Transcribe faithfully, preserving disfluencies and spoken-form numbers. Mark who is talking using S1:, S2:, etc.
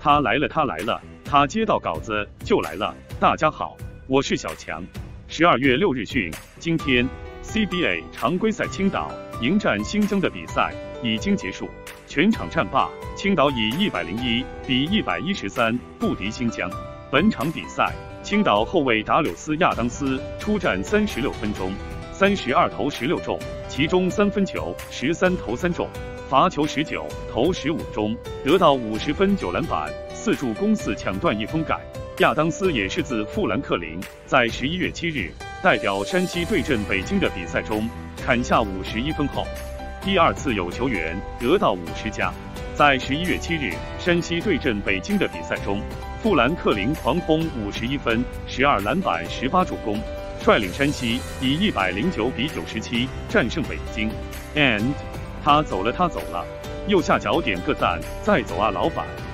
S1: 他来了，他来了，他接到稿子就来了。大家好，我是小强。十二月六日讯，今天 C B A 常规赛青岛迎战新疆的比赛已经结束，全场战罢，青岛以一百零一比一百一十三不敌新疆。本场比赛，青岛后卫达柳斯·亚当斯出战三十六分钟，三十二投十六中，其中三分球十三投三中，罚球十九投十五中，得到五十分九篮板四助攻四抢断一封盖。亚当斯也是自富兰克林在十一月七日代表山西对阵北京的比赛中砍下五十一分后，第二次有球员得到五十加。在十一月七日山西对阵北京的比赛中，富兰克林狂轰五十一分十二篮板十八助攻，率领山西以一百零九比九十七战胜北京。And 他走了，他走了，右下角点个赞，再走啊，老板。